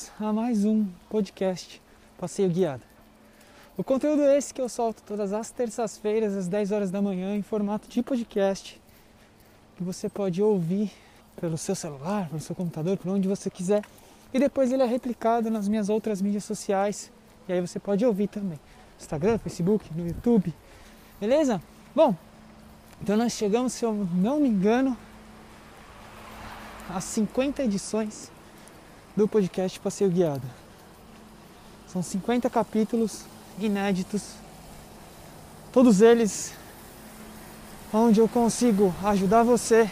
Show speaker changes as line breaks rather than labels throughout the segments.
bem-vindos a mais um podcast Passeio Guiado. O conteúdo é esse que eu solto todas as terças-feiras às 10 horas da manhã em formato de podcast, que você pode ouvir pelo seu celular, pelo seu computador, por onde você quiser, e depois ele é replicado nas minhas outras mídias sociais, e aí você pode ouvir também no Instagram, Facebook, no YouTube, beleza? Bom, então nós chegamos, se eu não me engano, às 50 edições do podcast Passeio Guiado. São 50 capítulos inéditos, todos eles onde eu consigo ajudar você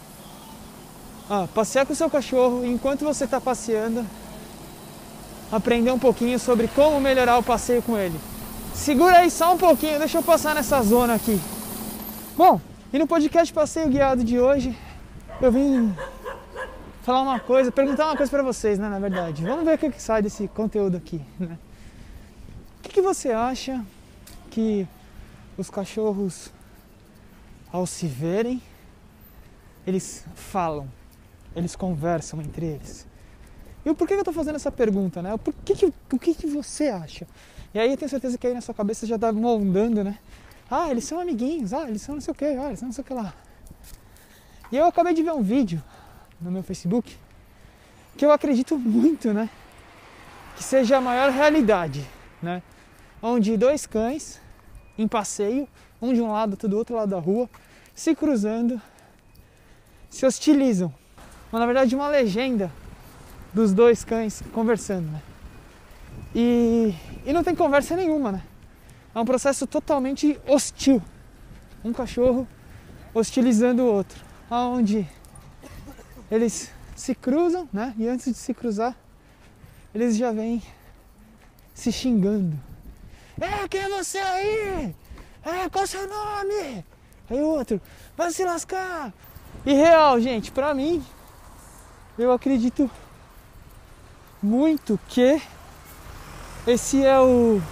a passear com o seu cachorro e, enquanto você está passeando, aprender um pouquinho sobre como melhorar o passeio com ele. Segura aí só um pouquinho, deixa eu passar nessa zona aqui. Bom, e no podcast Passeio Guiado de hoje eu vim falar uma coisa, perguntar uma coisa pra vocês, né, na verdade. Vamos ver o que sai desse conteúdo aqui, né? O que você acha que os cachorros, ao se verem, eles falam, eles conversam entre eles? E o porquê que eu tô fazendo essa pergunta, né? O que você acha? E aí eu tenho certeza que aí na sua cabeça já tá moldando, né? Ah, eles são amiguinhos, eles são não sei o que, eles são não sei o que lá. E eu acabei de ver um vídeo no meu Facebook, que eu acredito muito, né, que seja a maior realidade, né, onde dois cães em passeio, um de um lado, outro do outro lado da rua, se cruzando, se hostilizam. Mas na verdade uma legenda dos dois cães conversando, né, e não tem conversa nenhuma, né, é um processo totalmente hostil, um cachorro hostilizando o outro, onde eles se cruzam, né? E antes de se cruzar, eles já vêm se xingando. Quem é você aí? Qual é o seu nome? Aí o outro, vai se lascar. E real, gente, pra mim, eu acredito muito que esse é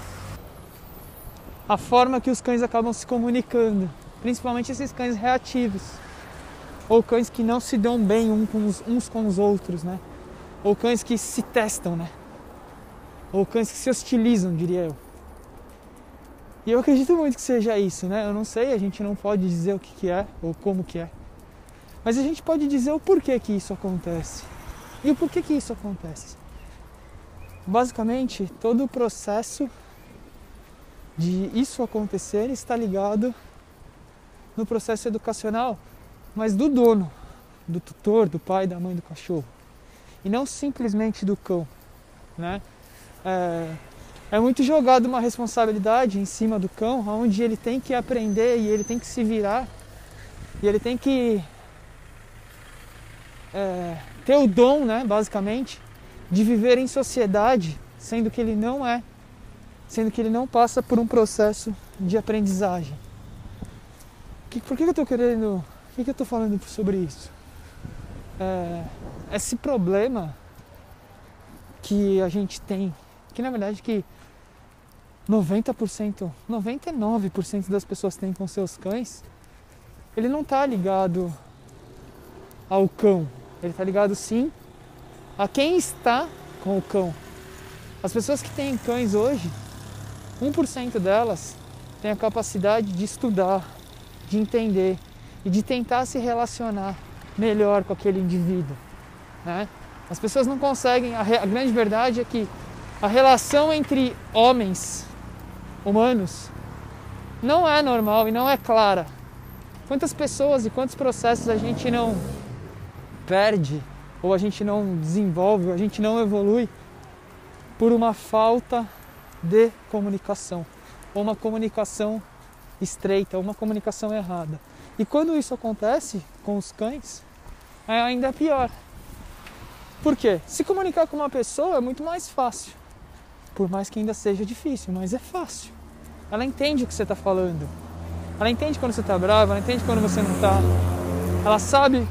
a forma que os cães acabam se comunicando. Principalmente esses cães reativos. Ou cães que não se dão bem uns com os outros, né? Ou cães que se testam, né? Ou cães que se hostilizam, diria eu. E eu acredito muito que seja isso, né? Eu não sei, a gente não pode dizer o que é ou como que é. Mas a gente pode dizer o porquê que isso acontece. E o porquê que isso acontece. Basicamente, todo o processo de isso acontecer está ligado no processo educacional, mas do dono, do tutor, do pai, da mãe do cachorro. E não simplesmente do cão, né? É muito jogado uma responsabilidade em cima do cão, onde ele tem que aprender e ele tem que se virar. E ele tem que ter o dom, né, basicamente, de viver em sociedade, sendo que ele não é, sendo que ele não passa por um processo de aprendizagem. Por que eu estou querendo... Por que eu estou falando sobre isso? Esse problema que a gente tem, que na verdade que 90%, 99% das pessoas têm com seus cães, ele não está ligado ao cão, ele está ligado sim a quem está com o cão. As pessoas que têm cães hoje, 1% delas tem a capacidade de estudar, de entender e de tentar se relacionar melhor com aquele indivíduo, né? As pessoas não conseguem, a grande verdade é que a relação entre homens, humanos, não é normal e não é clara. Quantas pessoas e quantos processos a gente não perde, ou a gente não desenvolve, ou a gente não evolui por uma falta de comunicação, ou uma comunicação estreita, ou uma comunicação errada. E quando isso acontece com os cães, é ainda pior. Por quê? Se comunicar com uma pessoa é muito mais fácil. Por mais que ainda seja difícil, mas é fácil. Ela entende o que você está falando. Ela entende quando você está bravo, ela entende quando você não está. Ela sabe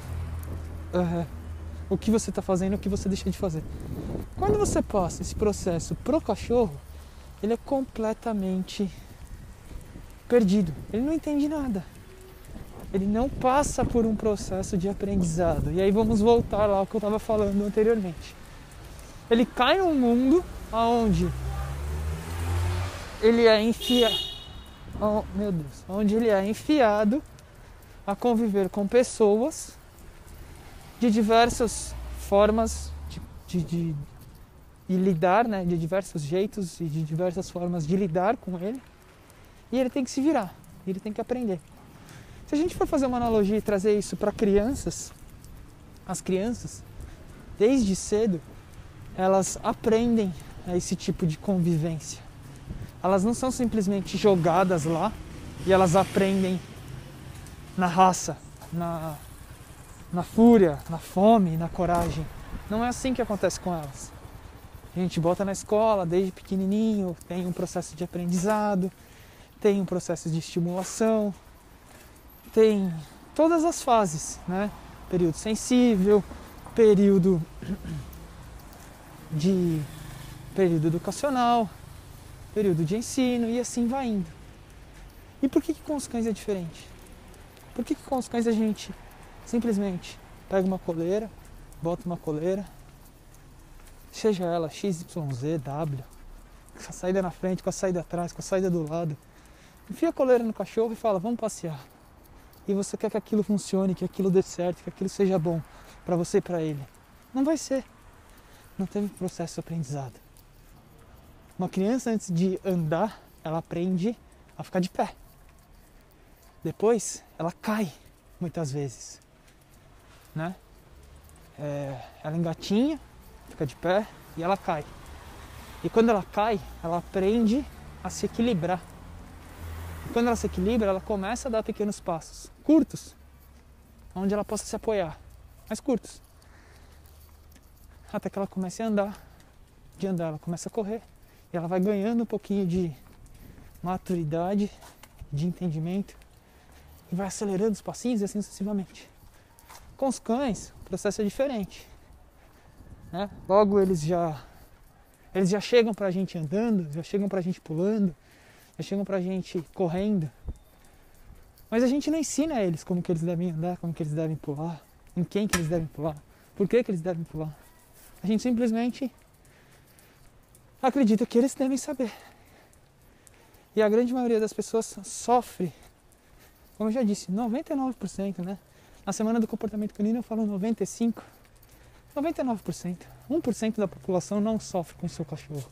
o que você está fazendo e o que você deixa de fazer. Quando você passa esse processo pro cachorro, ele é completamente perdido. Ele não entende nada. Ele não passa por um processo de aprendizado. E aí vamos voltar lá ao que eu estava falando anteriormente. ele cai num mundo onde ele é onde ele é enfiado a conviver com pessoas de diversas formas de lidar, né? De diversos jeitos e de diversas formas de lidar com ele. E ele tem que se virar, ele tem que aprender. Se a gente for fazer uma analogia e trazer isso para crianças, as crianças, desde cedo, elas aprendem esse tipo de convivência. Elas não são simplesmente jogadas lá e elas aprendem na raça, na fúria, na fome, na coragem. Não é assim que acontece com elas. A gente bota na escola desde pequenininho, tem um processo de aprendizado, tem um processo de estimulação, tem todas as fases, né? Período sensível, período educacional, período de ensino e assim vai indo. E por que com os cães é diferente? Por que com os cães a gente simplesmente pega uma coleira, bota uma coleira, seja ela X, Y, Z, W, com a saída na frente, com a saída atrás, com a saída do lado, enfia a coleira no cachorro e fala, vamos passear. E você quer que aquilo funcione, que aquilo dê certo, que aquilo seja bom para você e para ele. Não vai ser. Não teve processo de aprendizado. Uma criança, antes de andar, ela aprende a ficar de pé. Depois, ela cai, muitas vezes. Né? Ela engatinha, fica de pé e ela cai. E quando ela cai, ela aprende a se equilibrar. E quando ela se equilibra, ela começa a dar pequenos passos, curtos, onde ela possa se apoiar, mas curtos. Até que ela comece a andar. De andar, ela começa a correr. E ela vai ganhando um pouquinho de maturidade, de entendimento. E vai acelerando os passinhos e assim sucessivamente. Com os cães, o processo é diferente. Né? Logo eles já chegam pra gente andando, já chegam pra gente pulando, já chegam pra gente correndo. Mas a gente não ensina a eles como que eles devem andar, como que eles devem pular, em quem que eles devem pular, por que eles devem pular. A gente simplesmente acredita que eles devem saber. E a grande maioria das pessoas sofre, como eu já disse, 99%, né? Na semana do comportamento canino eu falo 95%. 99%. 1% da população não sofre com o seu cachorro.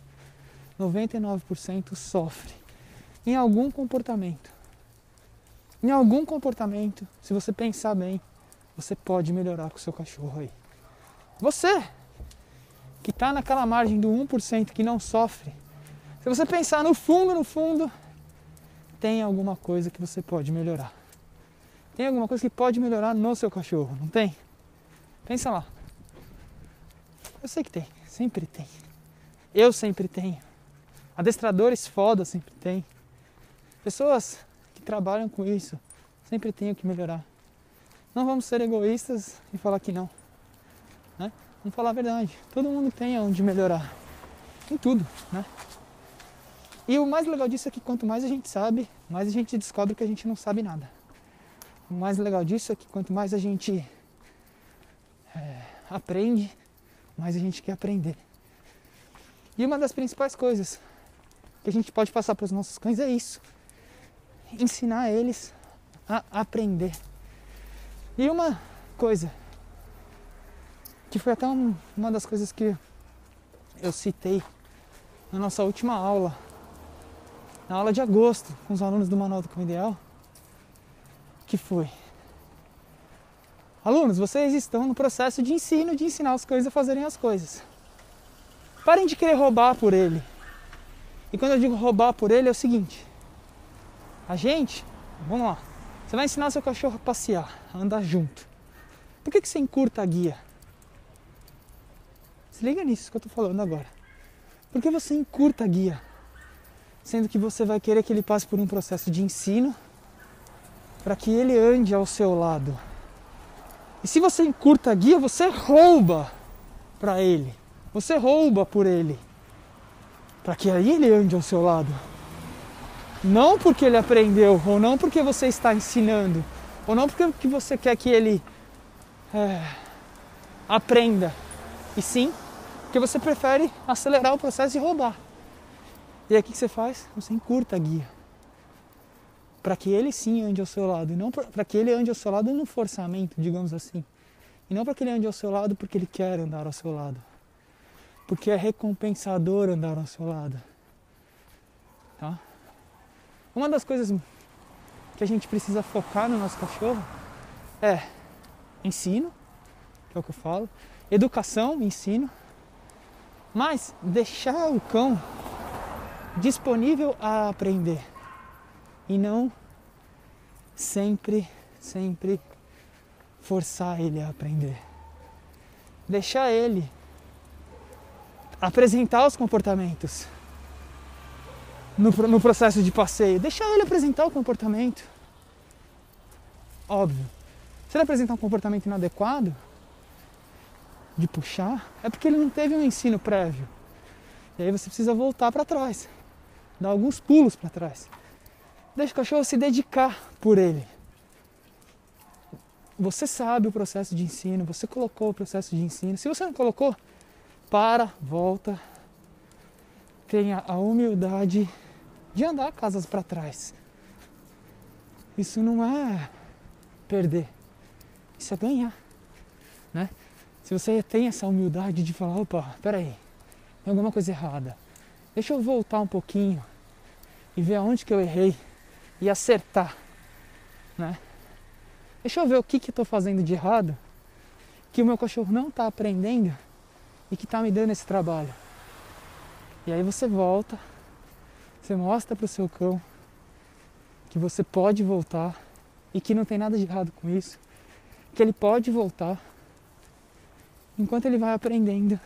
99% sofre em algum comportamento. Em algum comportamento, se você pensar bem, você pode melhorar com o seu cachorro aí. Você, que está naquela margem do 1% que não sofre, se você pensar no fundo, tem alguma coisa que você pode melhorar. Tem alguma coisa que pode melhorar no seu cachorro, não tem? Pensa lá. Eu sei que tem, sempre tem. Eu sempre tenho. Adestradores foda sempre tem. Pessoas que trabalham com isso sempre tem o que melhorar. Não vamos ser egoístas e falar que não. Né? Vamos falar a verdade. Todo mundo tem onde melhorar. Em tudo, né? E o mais legal disso é que quanto mais a gente sabe, mais a gente descobre que a gente não sabe nada. O mais legal disso é que quanto mais a gente aprende, mais a gente quer aprender. E uma das principais coisas que a gente pode passar para os nossos cães é isso. Ensinar eles a aprender. E uma coisa, que foi até uma das coisas que eu citei na nossa última aula, na aula de agosto, com os alunos do Manual do Cão Ideal, que foi: alunos, vocês estão no processo de ensino, de ensinar os cães a fazerem as coisas. Parem de querer roubar por ele. E quando eu digo roubar por ele é o seguinte: a gente, vamos lá, você vai ensinar seu cachorro a passear, a andar junto. Por que você encurta a guia? Se liga nisso que eu tô falando agora. Por que você encurta a guia? Sendo que você vai querer que ele passe por um processo de ensino para que ele ande ao seu lado. E se você encurta a guia, você rouba para ele. Você rouba por ele. Para que aí ele ande ao seu lado. Não porque ele aprendeu, ou não porque você está ensinando, ou não porque você quer que ele aprenda. E sim Porque você prefere acelerar o processo e roubar. E aí o que você faz? Você encurta a guia. Para que ele sim ande ao seu lado. E não para que ele ande ao seu lado num forçamento, digamos assim. E não para que ele ande ao seu lado porque ele quer andar ao seu lado. Porque é recompensador andar ao seu lado. Tá? Uma das coisas que a gente precisa focar no nosso cachorro é ensino, que é o que eu falo, educação, ensino, mas deixar o cão disponível a aprender e não sempre forçar ele a aprender. Deixar ele apresentar os comportamentos no processo de passeio. Deixar ele apresentar o comportamento. Óbvio. Se ele apresentar um comportamento inadequado de puxar, é porque ele não teve um ensino prévio. E aí você precisa voltar para trás. Dar alguns pulos para trás. Deixa o cachorro se dedicar por ele. Você sabe o processo de ensino, você colocou o processo de ensino. Se você não colocou, volta. Tenha a humildade de andar casas para trás. Isso não é perder, isso é ganhar, né? Se você tem essa humildade de falar, opa, peraí, tem alguma coisa errada, deixa eu voltar um pouquinho e ver aonde que eu errei e acertar, né? Deixa eu ver o que eu estou fazendo de errado, que o meu cachorro não está aprendendo e que está me dando esse trabalho. E aí você volta, você mostra para o seu cão que você pode voltar e que não tem nada de errado com isso, que ele pode voltar enquanto ele vai aprendendo.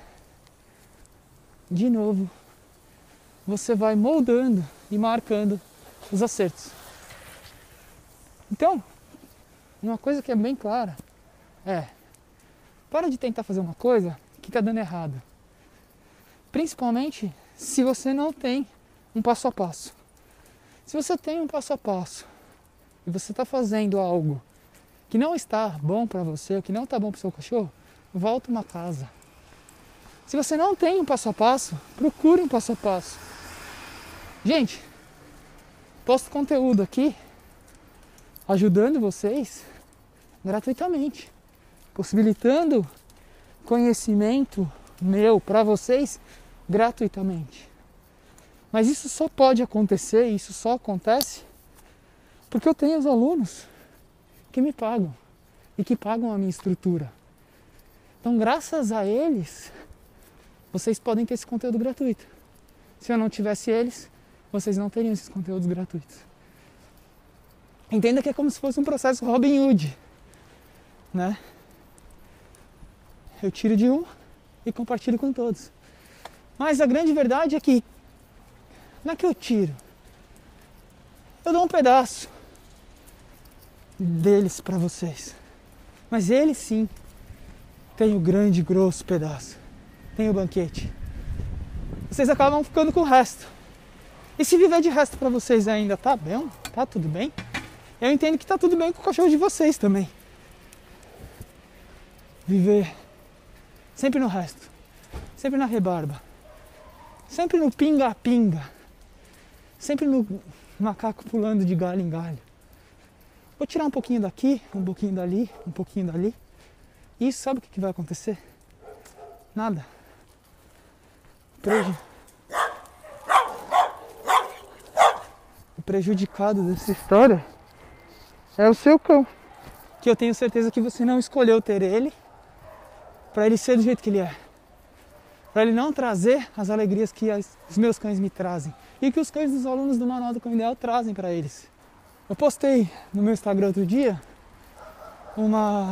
De novo, você vai moldando e marcando os acertos. Então, uma coisa que é bem clara é: para de tentar fazer uma coisa que está dando errado. Principalmente se você não tem um passo a passo. Se você tem um passo a passo e você está fazendo algo que não está bom para você, que não está bom para o seu cachorro, volta uma casa. Se você não tem um passo a passo, procure um passo a passo. Gente, posto conteúdo aqui ajudando vocês gratuitamente, possibilitando conhecimento meu para vocês gratuitamente. Mas isso só pode acontecer, isso só acontece porque eu tenho os alunos que me pagam e que pagam a minha estrutura. Então, graças a eles, vocês podem ter esse conteúdo gratuito. Se eu não tivesse eles, vocês não teriam esses conteúdos gratuitos. Entenda que é como se fosse um processo Robin Hood, né? Eu tiro de um e compartilho com todos. Mas a grande verdade é que não é que eu tiro, eu dou um pedaço deles para vocês. Mas eles sim têm o grande, grosso pedaço. Tem o banquete. Vocês acabam ficando com o resto. E se viver de resto para vocês ainda tá bem, tá tudo bem, eu entendo que tá tudo bem com o cachorro de vocês também. Viver sempre no resto, sempre na rebarba, sempre no pinga-pinga, sempre no macaco pulando de galho em galho. Vou tirar um pouquinho daqui, um pouquinho dali, um pouquinho dali. E isso, sabe o que vai acontecer? Nada. O prejudicado dessa história é o seu cão, que eu tenho certeza que você não escolheu ter ele para ele ser do jeito que ele é, para ele não trazer as alegrias que os meus cães me trazem e que os cães dos alunos do Manual do Cão Ideal trazem para eles. Eu postei no meu Instagram outro dia um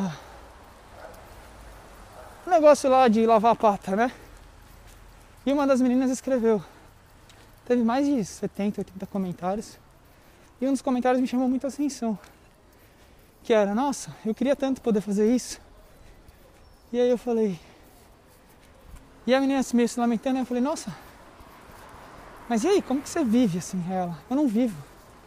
negócio lá de lavar a pata, né? E uma das meninas escreveu. Teve mais de 70, 80 comentários. E um dos comentários me chamou muita atenção. Que era, nossa, eu queria tanto poder fazer isso. E aí eu falei... E a menina meio se lamentando, eu falei, nossa, mas e aí, como que você vive assim, ela? Eu não vivo.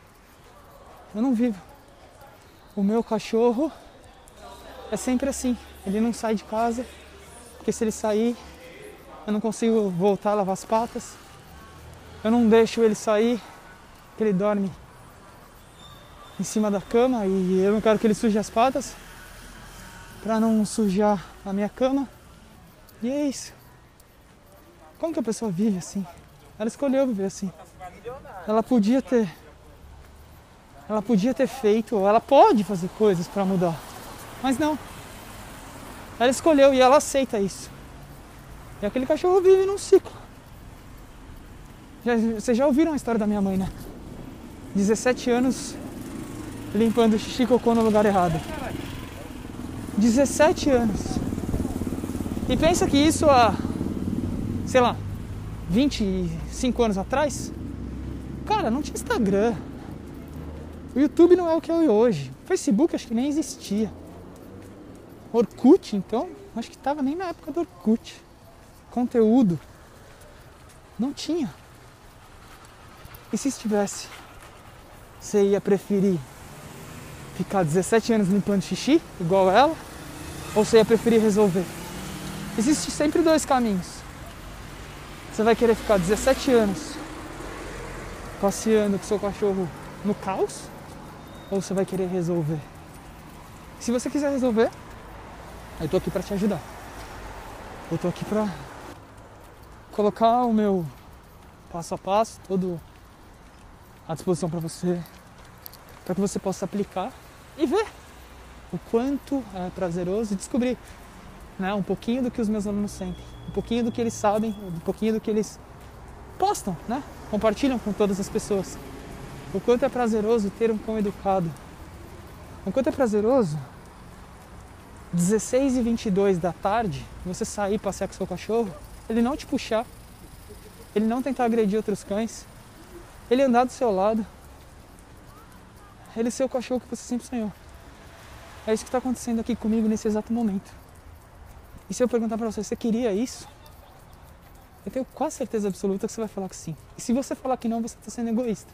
O meu cachorro é sempre assim. Ele não sai de casa, porque se ele sair, eu não consigo voltar a lavar as patas, eu não deixo ele sair, que ele dorme em cima da cama e eu não quero que ele suje as patas para não sujar a minha cama. E é isso. Como que a pessoa vive assim? Ela escolheu viver assim. Ela podia ter feito, ou ela pode fazer coisas para mudar, mas não. Ela escolheu e ela aceita isso. E aquele cachorro vive num ciclo. Vocês já ouviram a história da minha mãe, né? 17 anos limpando xixi e cocô no lugar errado. 17 anos. E pensa que isso há, sei lá, 25 anos atrás, cara, não tinha Instagram. O YouTube não é o que é hoje. O Facebook acho que nem existia. Orkut, então, acho que tava nem na época do Orkut. Conteúdo. Não tinha. E se estivesse? Você ia preferir ficar 17 anos limpando xixi, igual ela? Ou você ia preferir resolver? Existem sempre dois caminhos. Você vai querer ficar 17 anos passeando com seu cachorro no caos? Ou você vai querer resolver? Se você quiser resolver, eu tô aqui pra te ajudar. Eu tô aqui pra colocar o meu passo a passo, todo à disposição pra você, para que você possa aplicar e ver o quanto é prazeroso e descobrir, né, um pouquinho do que os meus alunos sentem, um pouquinho do que eles sabem, um pouquinho do que eles postam, né, compartilham com todas as pessoas. O quanto é prazeroso ter um cão educado. O quanto é prazeroso 16h22 da tarde, você sair passear com seu cachorro, ele não te puxar, ele não tentar agredir outros cães, ele andar do seu lado, ele ser o cachorro que você sempre sonhou. É isso que está acontecendo aqui comigo nesse exato momento. E se eu perguntar para você, você queria isso? Eu tenho quase certeza absoluta que você vai falar que sim. E se você falar que não, você está sendo egoísta.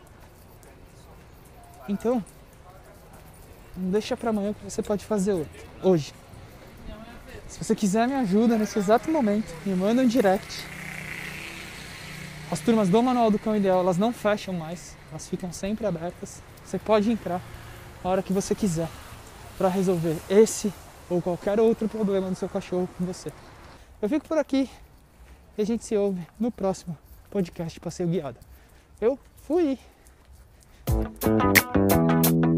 Então, não deixa para amanhã o que você pode fazer hoje. Se você quiser me ajuda nesse exato momento, me manda um direct. As turmas do Manual do Cão Ideal, elas não fecham mais, elas ficam sempre abertas. Você pode entrar a hora que você quiser para resolver esse ou qualquer outro problema do seu cachorro com você. Eu fico por aqui e a gente se ouve no próximo podcast Passeio Guiado. Eu fui!